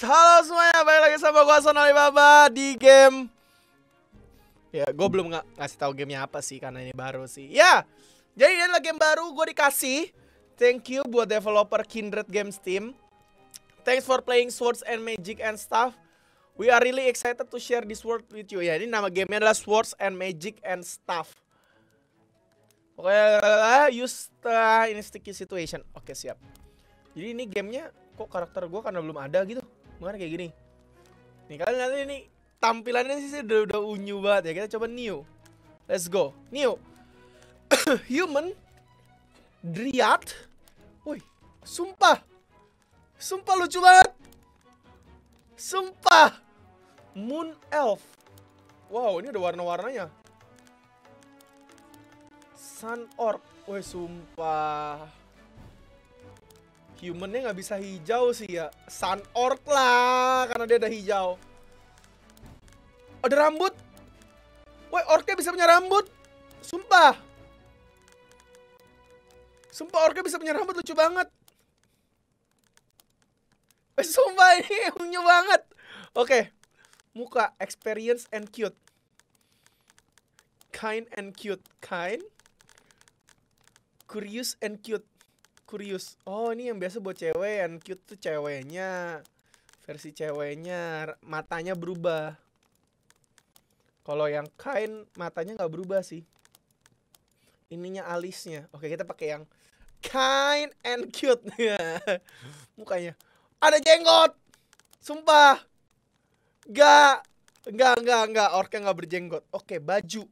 Halo semuanya, balik lagi sama gua Son Alibaba di game. Ya, gue belum ngasih tahu gamenya apa sih karena ini baru sih. Ya, jadi ini adalah game baru gue dikasih. Thank you buat developer Kindred Games team. Thanks for playing Swords and Magic and stuff. We are really excited to share this world with you. Ya, ini nama gamenya adalah Swords and Magic and stuff. Pokoknya use in sticky situation. Oke, siap. Jadi ini gamenya kok karakter gue karena belum ada gitu. Makanya kayak gini. Nih kalian lihat ini tampilannya sih udah unyu banget ya. Kita coba new. Let's go. New. Human Dryad. Wih, sumpah. Sumpah lucu banget. Sumpah. Moon Elf. Wow, ini ada warna-warnanya. Sun Orc. Wih, sumpah. Humannya nggak bisa hijau sih ya. Sun Orc lah, karena dia ada hijau. Ada rambut. Woi, orknya bisa punya rambut. Sumpah. Sumpah orknya bisa punya rambut, lucu banget. Sumpah ini unyu banget. Oke. Muka, experience and cute. Kind and cute. Kind. Curious and cute. Curious. Oh, ini yang biasa buat cewek, yang cute tuh ceweknya. Versi ceweknya, matanya berubah. Kalau yang kind, matanya nggak berubah sih. Ininya alisnya. Oke, kita pakai yang kind and cute. Mukanya. Ada jenggot. Sumpah. Enggak. Orknya nggak berjenggot. Oke, baju.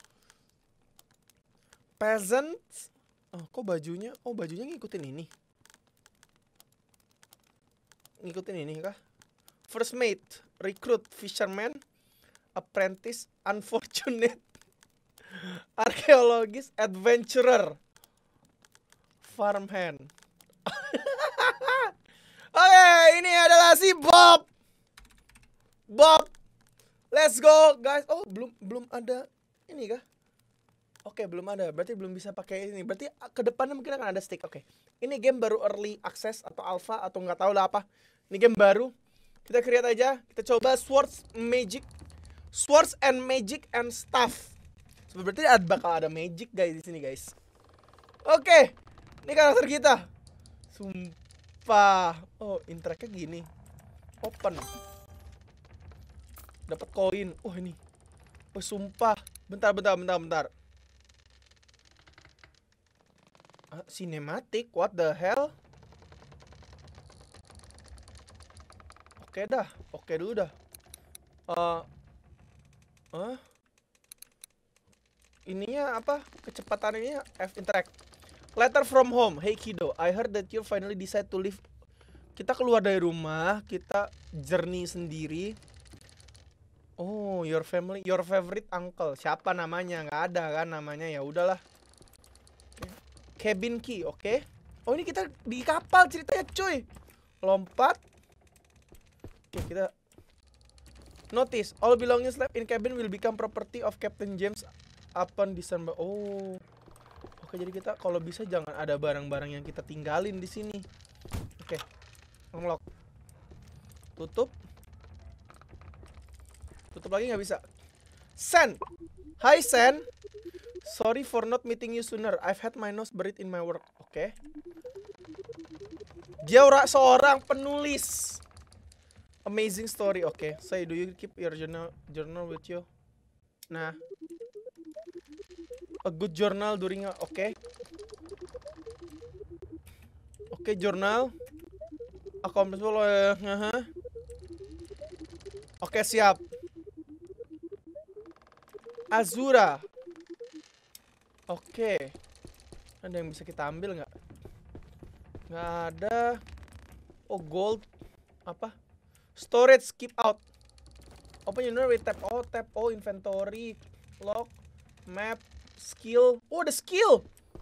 Peasant. Oh, kok bajunya? Oh, bajunya ngikutin ini. Ngikutin ini kah? First mate, recruit, fisherman, apprentice, unfortunate, archaeologist, adventurer, farmhand. Oke, ini adalah si Bob. Bob. Let's go, guys. Oh, belum ada ini kah? Oke, belum ada. Berarti belum bisa pakai ini. Berarti ke depannya mungkin akan ada stick. Oke. Ini game baru early access atau alpha atau nggak tahu lah apa. Ini game baru. Kita create aja. Kita coba Swords and Magic and stuff. Berarti bakal ada magic guys di sini, guys. Oke. Ini karakter kita. Sumpah. Oh, interact-nya gini. Open. Dapat koin. Oh, ini. Oh, sumpah. Bentar. Cinematic, what the hell? Oke dulu dah. Ininya apa? Kecepatan ini F interact. Letter from home. Hey kiddo, I heard that you finally decide to leave. Kita keluar dari rumah, kita journey sendiri. Oh, your favorite uncle. Siapa namanya? Nggak ada kan namanya, ya udahlah. Cabin key, oke. Oh, ini kita di kapal ceritanya, cuy. Lompat. Oke, kita notice all belongings left in cabin will become property of Captain James upon December. Oh. Oke, jadi kita kalau bisa jangan ada barang-barang yang kita tinggalin di sini. Oke. Unlock. Tutup. Tutup lagi nggak bisa. Sen. Hi Sen. Sorry for not meeting you sooner. I've had my nose buried in my work. Oke. Dia seorang penulis. Amazing story. Oke. Say, do you keep your journal with you? Nah. A good journal during Oke, journal. Accomplishable. Oke, siap. Azura. Oke. Ada yang bisa kita ambil nggak? Nggak ada. Oh, gold. Apa? Storage, keep out. Open your with tab. Oh, tab. Oh, inventory. Lock. Map. Skill. Oh, ada skill.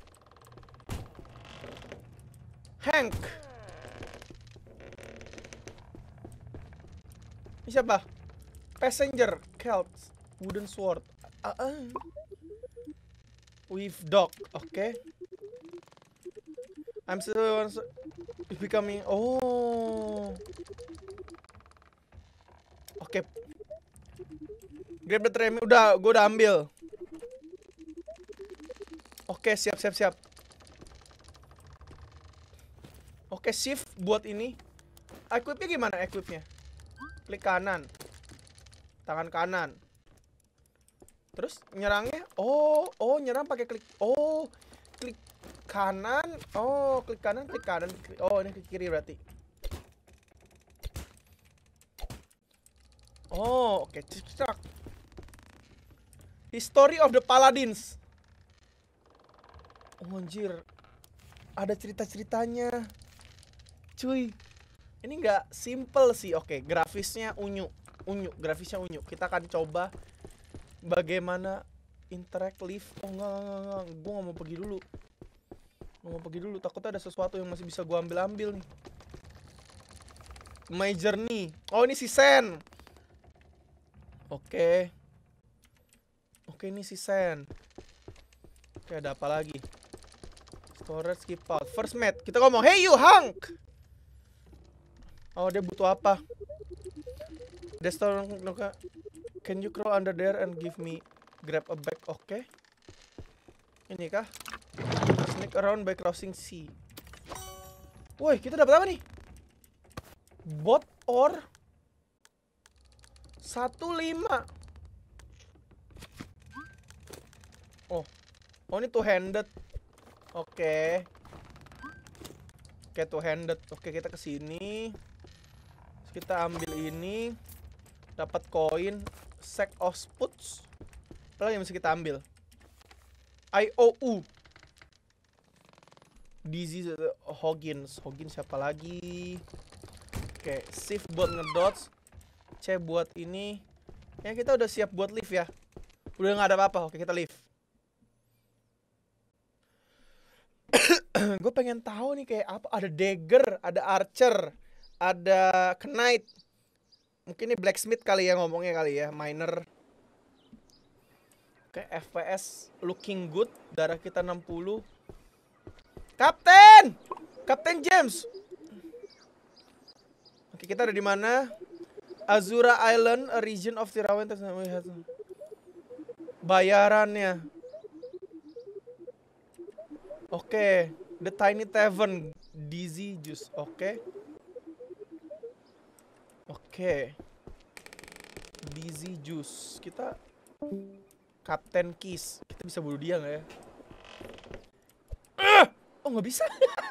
Hank. Ini siapa? Passenger. Celts. Wooden sword. With dog, oke. I'm still becoming. Oh, Grab the tray. Udah, gue udah ambil. Oke, siap. Oke, shift buat ini. Equipnya gimana equipnya? Klik kanan. Tangan kanan. Terus nyerangnya? Oh, nyerang pakai klik. Oh, klik kanan. Oh, klik kanan. Oh, ini klik kiri berarti. Oh, oke. Cek. History of the Paladins. Oh, anjir. Ada cerita-ceritanya. Cuy. Ini nggak simple sih. Oke, grafisnya unyu. Grafisnya unyu. Kita akan coba bagaimana interact live. Oh, enggak. Gue nggak mau pergi dulu. Takutnya ada sesuatu yang masih bisa gue ambil nih. My journey. Oh, ini si Sen. Oke, ini si Sen. Oke, ada apa lagi? Storage keep out. First mate. Kita ngomong, "Hey you Hank." Oh, dia butuh apa? Destor, can you crawl under there and give me grab a bag? Oke. Ini kah? Sneak around by crossing sea. Woi, kita dapat apa nih? Bot or 15. Oh, ini two-handed. Oke, two-handed. Oke, kita kesini. Kita ambil ini. Dapat koin. Sack of spoots. Apa yang bisa kita ambil? IOU. Dizzy Hoggins siapa lagi? Oke, shift buat ngedodge. C buat ini. Ya, kita udah siap buat lift ya. Udah nggak ada apa-apa. Oke, kita lift. Gue pengen tahu nih kayak apa. Ada dagger, ada archer, ada knight. Mungkin ini blacksmith kali ya ngomongnya kali ya. Miner. Oke, FPS looking good. Darah kita 60. Kapten James. Oke, kita ada di mana? Azura Island, a region of Tirawan. Bayarannya. Oke, The Tiny Tavern, Dizzy Juice. Oke. Dizzy Juice. Kita Captain Keys. Kita bisa bunuh dia nggak ya? Oh, nggak bisa.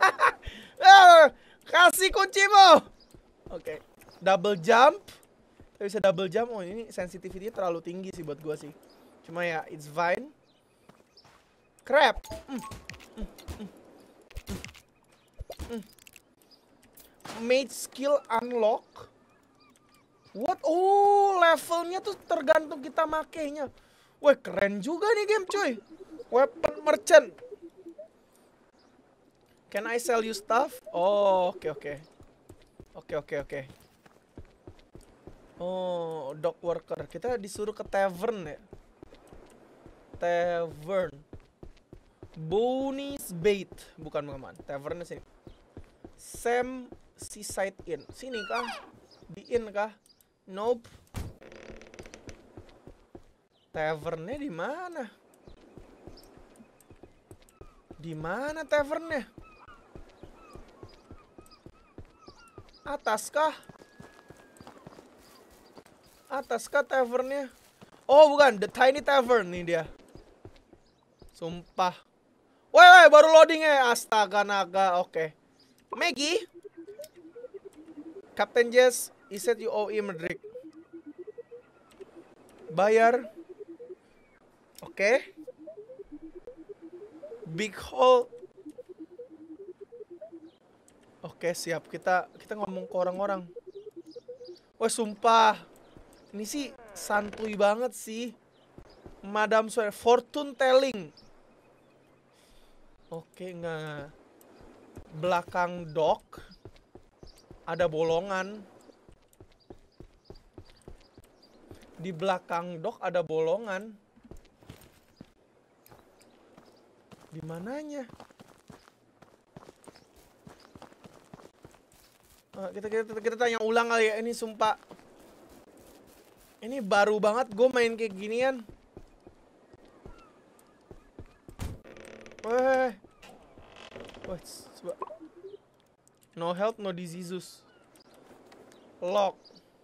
Kasih kuncimu. Oke. Double jump. Kita bisa double jump. Oh, ini sensitivity-nya terlalu tinggi sih buat gua sih. Cuma ya, it's fine. Crap. Mage skill unlock. What? Oh, levelnya tuh tergantung kita makainya. Wah, keren juga nih game, cuy. Weapon merchant. Can I sell you stuff? Oh, oke. Oh, dock worker. Kita disuruh ke tavern ya. Tavern. Bonnie's Bait. Bukan, teman. Tavernnya sini. Sam Seaside Inn. Sini kah? Di inn kah? Nope. Tavernnya di mana? Di mana tavernnya? Atas kah? Tavernnya? Oh, bukan, The Tiny Tavern nih dia. Sumpah. Woi, baru loading ya. Astaga naga. Oke. Maggie. Captain Jess, he said you owe him a drink. Bayar. Oke. Big hole. Oke, siap. Kita ngomong ke orang-orang. Wah, sumpah. Ini sih santuy banget sih. Madam Swear, fortune telling. Oke, nggak. Belakang dock ada bolongan. Di belakang dock ada bolongan. Di mananya? Kita tanya ulang kali ya. Ini sumpah. Ini baru banget gue main kayak ginian. Weh. Wait, coba. No health, no diseases. Lock.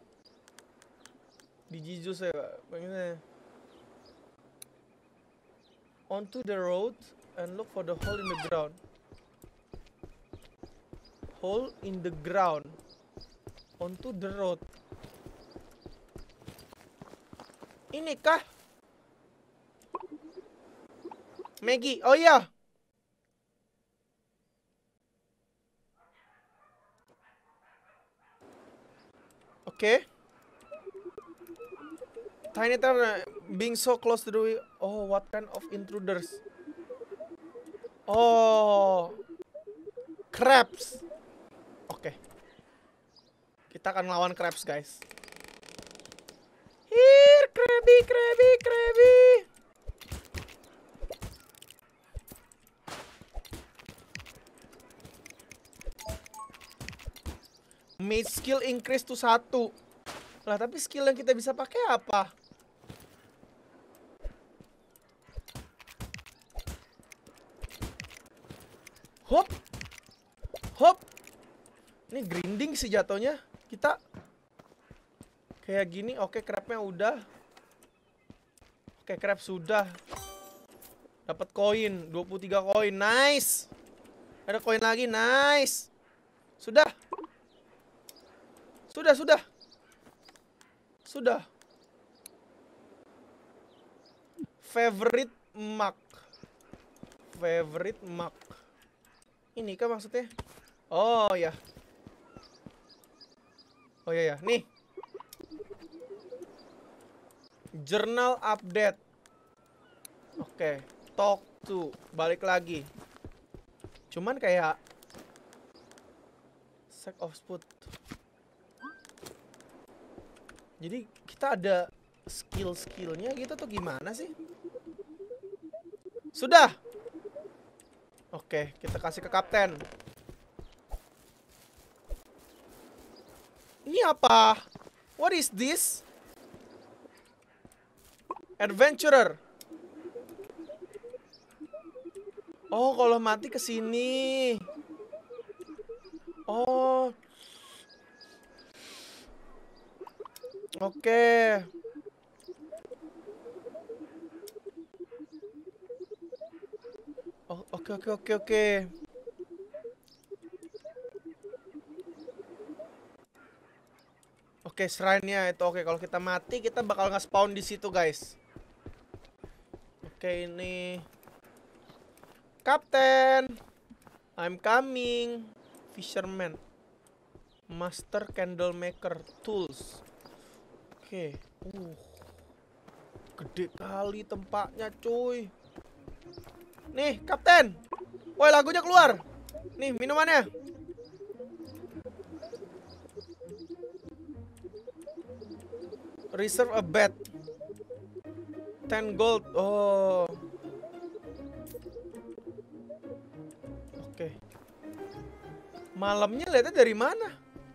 Diseases ya, bagaimana? Onto the road and look for the hole in the ground. Hole in the ground. Onto the road. Ini kah? Maggie, oh iya. Oke. Tiny Tower being so close to the... Oh, what kind of intruders? Oh, crabs. Oke. Kita akan lawan crabs, guys. Here, crabby, crabby, crabby. Mage skill increase to 1. Lah, tapi skill yang kita bisa pakai apa? Hop. Hop. Ini grinding sih jatuhnya. Kita kayak gini. Oke, crabnya udah. Oke, crab sudah. Dapat koin, 23 koin. Nice. Ada koin lagi. Nice. Sudah. Sudah. Favorite mug. Favorite mug. Ini kah maksudnya? Oh ya. Oh ya. Nih. Journal update. Oke. Talk to. Balik lagi. Cuman kayak sack of food. Jadi kita ada skill-skillnya gitu tuh gimana sih? Sudah. Oke, kita kasih ke kapten. Ini apa? What is this? Adventurer. Oh, kalau mati ke sini. Oh. Oke. Oh, oke. Oke, shrine-nya itu oke. Kalau kita mati, kita bakal nge-spawn di situ, guys. Oke, ini Kapten. I'm coming. Fisherman. Master Candle Maker Tools. Oke. Gede kali tempatnya, cuy. Nih, Kapten. Woi, lagunya keluar. Nih, minumannya. Reserve a bed. 10 gold. Oh. Oke. Malamnya lihatnya dari mana?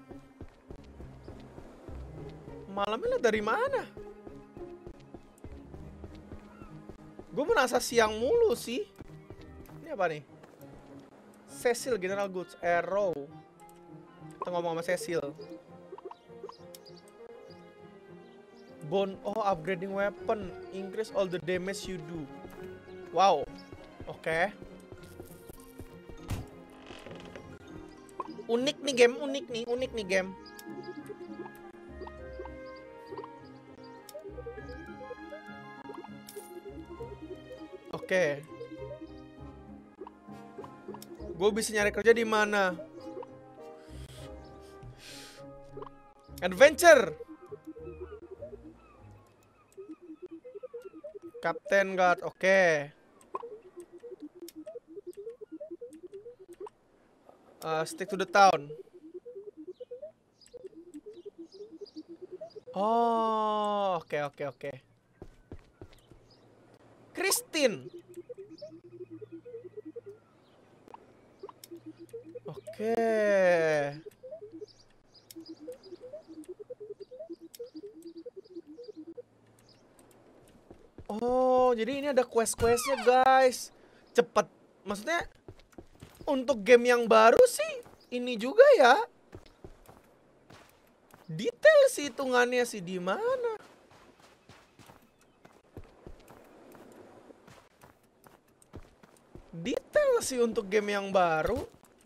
Malamnya lihat dari mana? Gue merasa siang mulu sih. Ini apa nih? Cecil General Goods Arrow. Kita ngomong sama Cecil. Bone. Oh, upgrading weapon. Increase all the damage you do. Wow. Oke. Unik nih game. Unik nih game. Oke. Gue bisa nyari kerja di mana? Adventure. Captain Guard. Oke. Stick to the town. Oh, oke. Christine. Oke. Oh, jadi ini ada quest-questnya guys. Cepet. Maksudnya untuk game yang baru sih ini juga ya. Detail sih hitungannya sih di mana. Detail sih untuk game yang baru.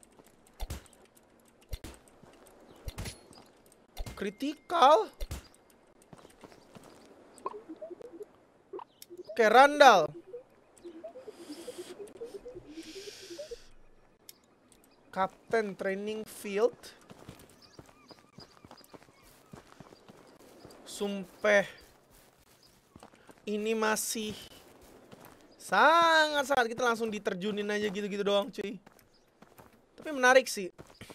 Kritikal. Oke, Randall. Captain Training Field. Sumpah. Ini masih sangat-sangat, kita langsung diterjunin aja gitu-gitu doang cuy. Tapi menarik sih.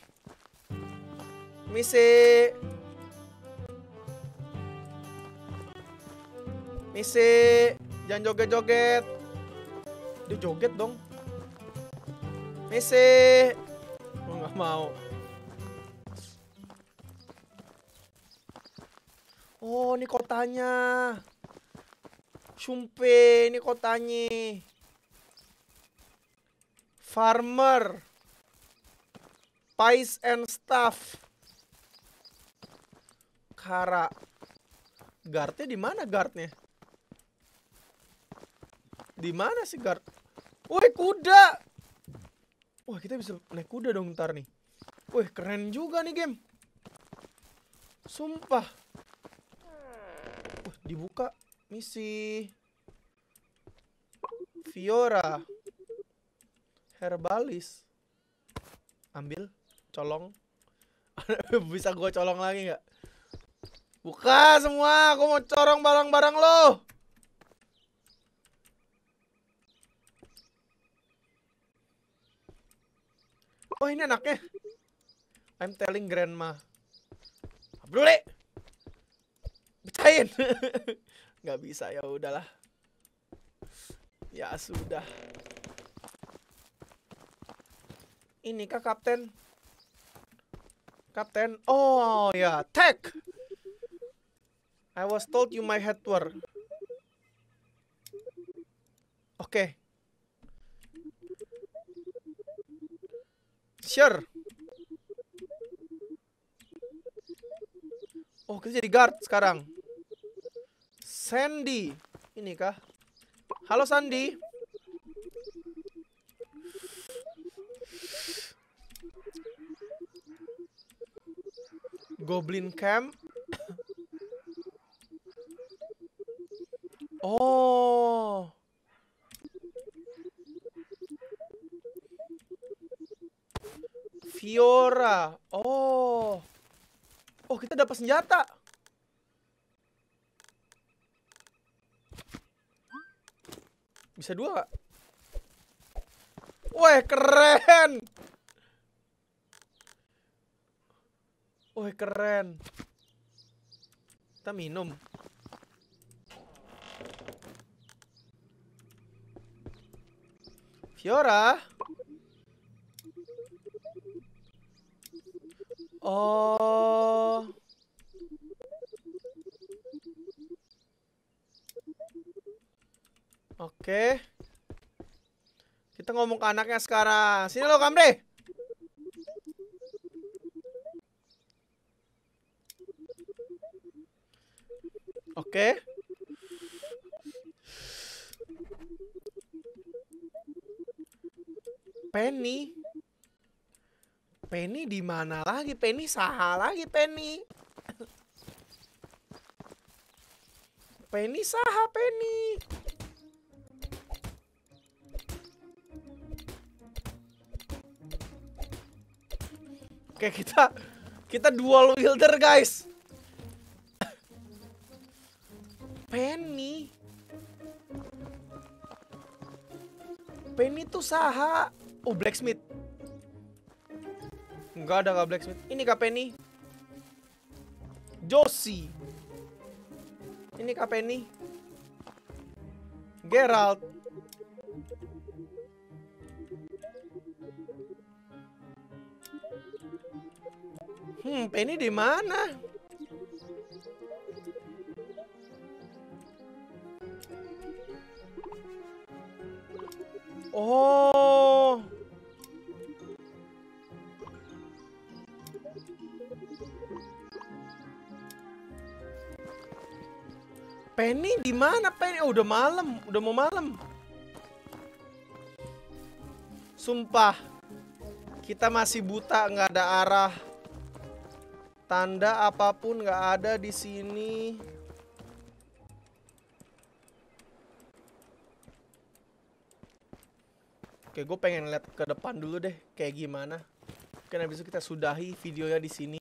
Misi. Jangan joget-joget. Dia joget dong. Misi. Oh, nggak mau. Oh, ini kotanya. Sumpah, ini kotanya. Farmer. Pies and Stuff. Kara. Guardnya di mana guardnya? Di mana sih guard? Woi, kuda. Wah, kita bisa naik kuda dong ntar nih. Wih, keren juga nih game. Sumpah. Wah, dibuka misi. Fiora. Herbalis. Ambil, colong. Bisa gue colong lagi nggak? Buka semua, aku mau corong barang-barang lo. Oh, ini anaknya. I'm telling grandma. Boleh. Pecahin. Nggak bisa, ya udahlah. Ya sudah. Ini kah kapten? Kapten. Oh ya, tech. I was told you might head toward. Oke. Sure. Oh, kita jadi guard sekarang. Sandy. Ini kah? Halo Sandy. Goblin Camp. Oh. Fiora. Oh. Oh, kita dapat senjata. Bisa 2 gak? Wah, keren. Wah, keren. Kita minum. Fiora. Oh. Oke. Kita ngomong ke anaknya sekarang. Sini lo, Kamde. Oke. Penny. Penny di mana lagi? Penny saha lagi Penny. Penny saha Penny. Oke, kita dual wielder, guys. Penny. Penny tuh saha. Oh, blacksmith. Enggak ada, blacksmith. Ini kah Penny? Josie. Ini kah Penny? Geralt. Penny di mana? Oh. Penny di mana Penny? Oh, udah malam, udah mau malam. Sumpah, kita masih buta, nggak ada arah. Tanda apapun nggak ada di sini. Oke, gue pengen lihat ke depan dulu deh, kayak gimana. Mungkin habis itu kita sudahi videonya di sini.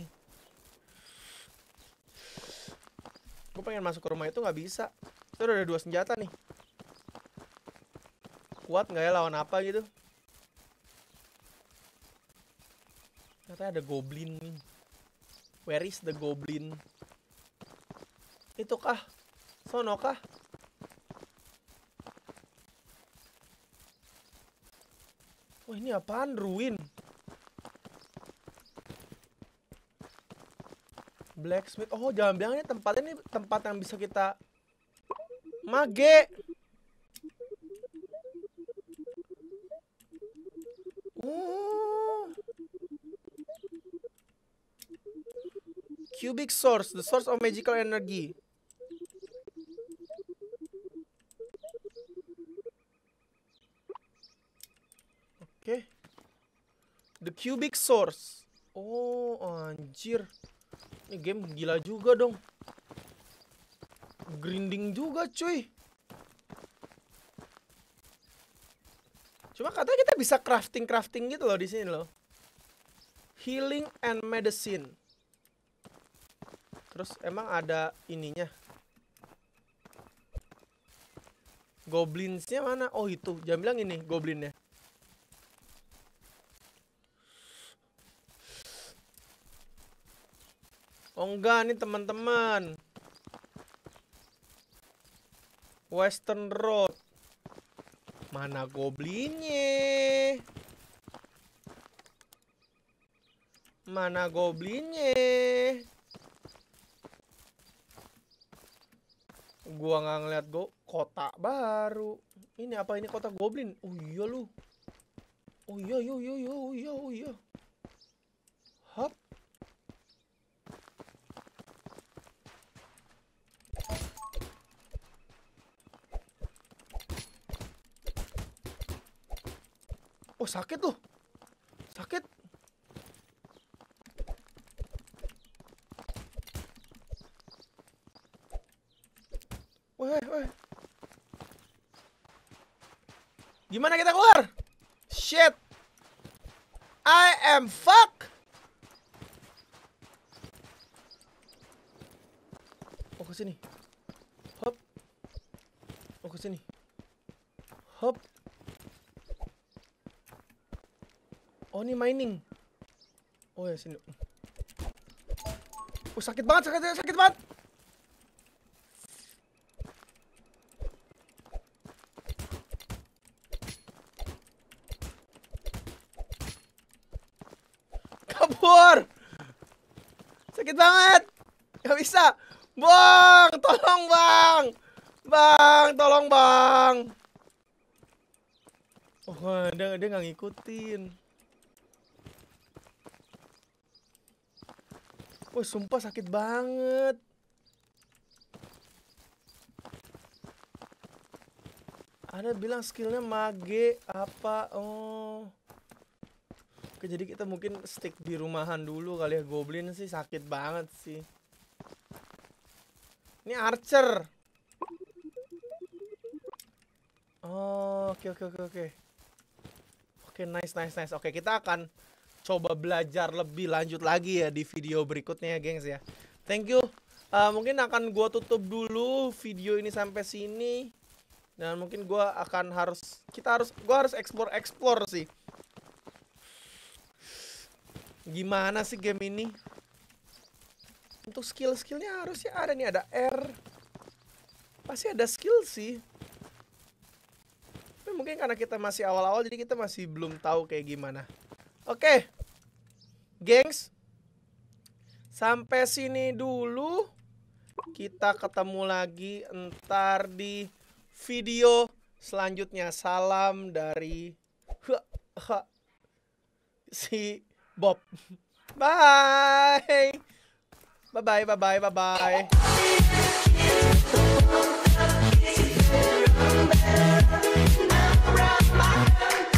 Gue pengen masuk ke rumah itu nggak bisa. Itu udah ada 2 senjata nih. Kuat nggak ya lawan apa gitu? Ternyata ada goblin nih. Where is the goblin? Itu kah? Sono kah? Wah, ini apaan? Ruin. Blacksmith. Oh, jangan bilang ini tempat yang bisa kita mage. Oh. Cubic source, the source of magical energy. Oke. The cubic source. Oh, anjir. Ini game gila juga dong. Grinding juga, cuy. Cuma katanya kita bisa crafting gitu loh di sini loh. Healing and medicine. Terus emang ada ininya. Goblinsnya mana? Oh, itu. Jangan bilang ini goblinnya. Oh enggak, nih teman-teman. Western Road. Mana goblinnya? Mana goblinnya? Gua nggak ngeliat kota baru. Ini apa ini kota goblin? Oh iya lu. Oh iya, oh iya. Hop. Oh, sakit tuh. Sakit. Weh. Gimana kita keluar? Shit. I am fuck. Oh, ke sini. Hop. Oh, ke sini. Hop. Oh, ini mining. Oh ya, sini. Oh, sakit banget. Kabur. Sakit banget. Gak bisa. Bang, tolong bang. Bang, tolong bang. Oh, dia nggak ngikutin. Wah, sumpah sakit banget. Ada bilang skillnya mage apa? Oh. Oke, jadi kita mungkin stick di rumahan dulu kali ya. Goblin sih sakit banget sih. Ini archer. Oh, oke. Oke, nice. Oke, kita akan coba belajar lebih lanjut lagi ya di video berikutnya ya, gengs ya. Thank you. Mungkin akan gua tutup dulu video ini sampai sini. Dan mungkin gua harus explore sih. Gimana sih game ini? Untuk skill-skillnya harusnya ada nih, ada R. Pasti ada skill sih. Tapi mungkin karena kita masih awal-awal jadi kita masih belum tahu kayak gimana. Oke. Gengs. Sampai sini dulu. Kita ketemu lagi entar di video selanjutnya. Salam dari si Bob. Bye. Bye bye bye bye bye bye.